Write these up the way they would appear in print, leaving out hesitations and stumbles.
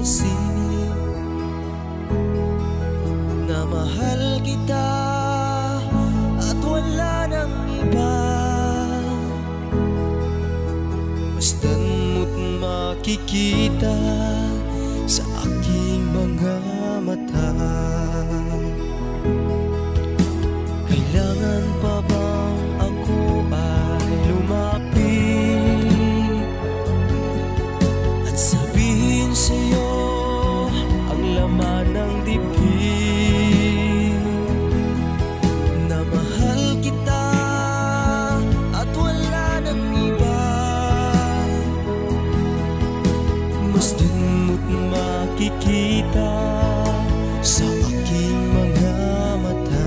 bigkasin na mahal kita at wala nang iba. Masdan mo't makikita sa aking mga mata. Kailangan pa bang ako ay lumapit at sabihin sa'yo ang laman ng dibdib na mahal kita at wala nang iba? Masdan mo't makikita sa aking mga mata.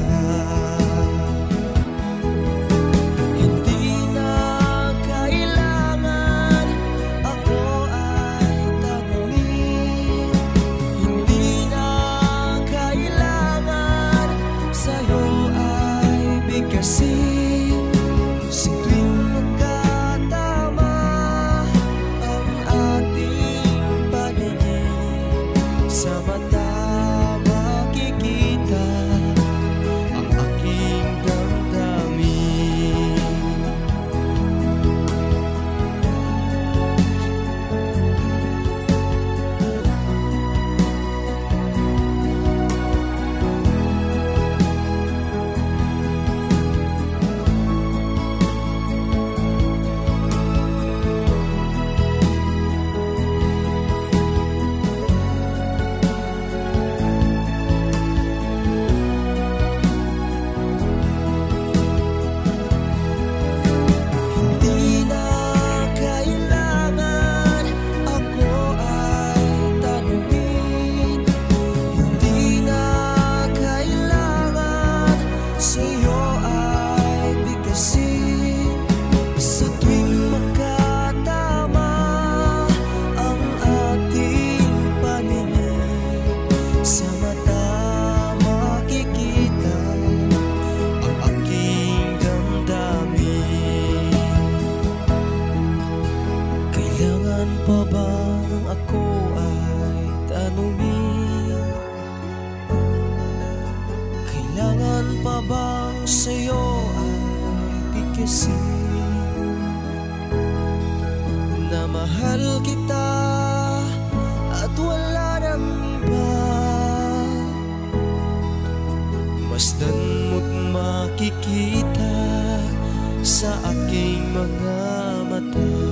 Hindi na kailangan ako ay tanungin, hindi na kailangan sa'yo ay bigkasin. Sa tuwing magkatama ang ating paningin, sa mata makikita ang aking damdamin. Hindi na kailangan ako ay tanungin, hindi na kailangan sa'yo ay bigkasin. Sa tuwing magkatama ang ating paningin, sa mata makikita ang aking damdamin. Kailangan pa bang ako ay tanungin? Kailangan pa bang sa'yo ay bigkasin na mahal kita at wala nang iba? Masdan mo't makikita sa aking mga mata.